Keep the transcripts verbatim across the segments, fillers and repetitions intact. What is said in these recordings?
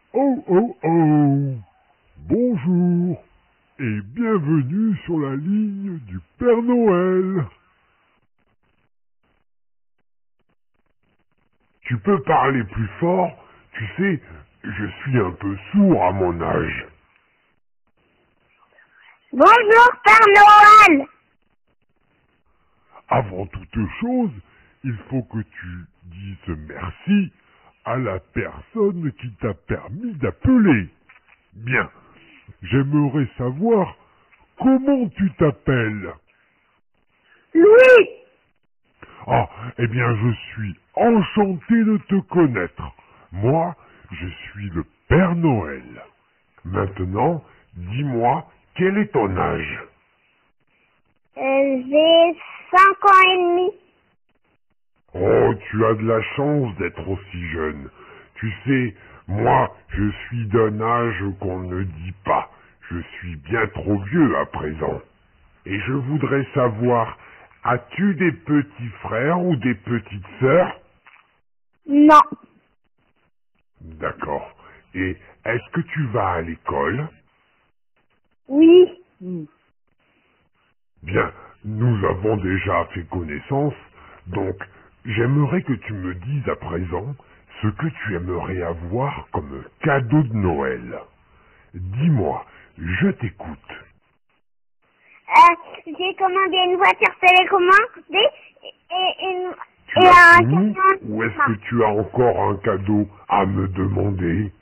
Oh oh oh! Bonjour et bienvenue sur la ligne du Père Noël. Tu peux parler plus fort? Tu sais, je suis un peu sourd à mon âge. Bonjour Père Noël. Avant toute chose, il faut que tu dises merci à la personne qui t'a permis d'appeler. Bien, j'aimerais savoir comment tu t'appelles. Louis. Ah, eh bien, je suis enchanté de te connaître. Moi, je suis le Père Noël. Maintenant, dis-moi, quel est ton âge? Euh, J'ai cinq ans et demi. Oh, tu as de la chance d'être aussi jeune. Tu sais, moi, je suis d'un âge qu'on ne dit pas. Je suis bien trop vieux à présent. Et je voudrais savoir, as-tu des petits frères ou des petites sœurs? Non. D'accord. Et est-ce que tu vas à l'école? Oui. Bien, nous avons déjà fait connaissance, donc j'aimerais que tu me dises à présent ce que tu aimerais avoir comme cadeau de Noël. Dis-moi, je t'écoute. Euh, j'ai commandé une voiture télécommandée et, une, Tu et as un fini camion. ou est-ce que tu as encore un cadeau à me demander?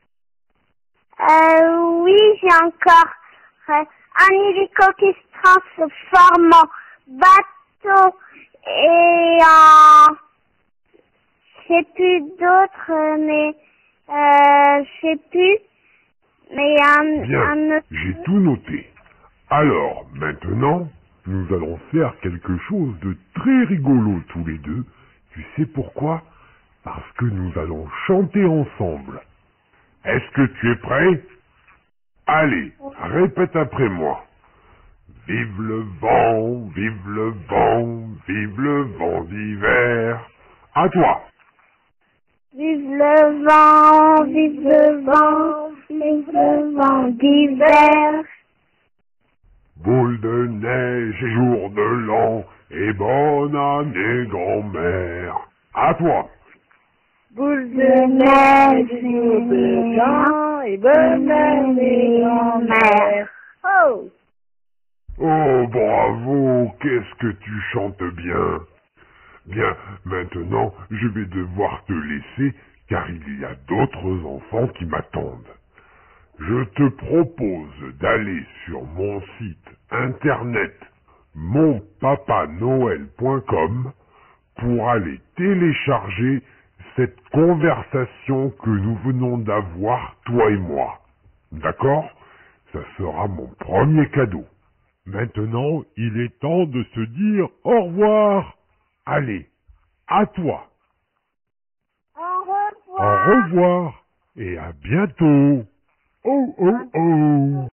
Euh, oui, j'ai encore euh, un hélico qui se transforme en bateau et en... Je sais plus d'autres, euh, mais euh, je sais plus. Mais un, Bien, un autre... j'ai tout noté. Alors, maintenant, nous allons faire quelque chose de très rigolo tous les deux. Tu sais pourquoi? Parce que nous allons chanter ensemble. Est-ce que tu es prêt? Allez, répète après moi. Vive le vent, vive le vent, vive le vent d'hiver. À toi. Vive le vent, vive le vent, vive le vent d'hiver. Boule de neige et jour de l'an, et bonne année grand-mère. À toi. Boule de neige, jour de l'an, et bonne année, grand-mère. Oh! Oh, bravo, qu'est-ce que tu chantes bien. Bien, maintenant, je vais devoir te laisser, car il y a d'autres enfants qui m'attendent. Je te propose d'aller sur mon site internet mon papa noël point com pour aller télécharger cette conversation que nous venons d'avoir, toi et moi. D'accord? Ça sera mon premier cadeau. Maintenant, il est temps de se dire au revoir. Allez, à toi. Au Au revoir. revoir et à bientôt. Oh oh oh.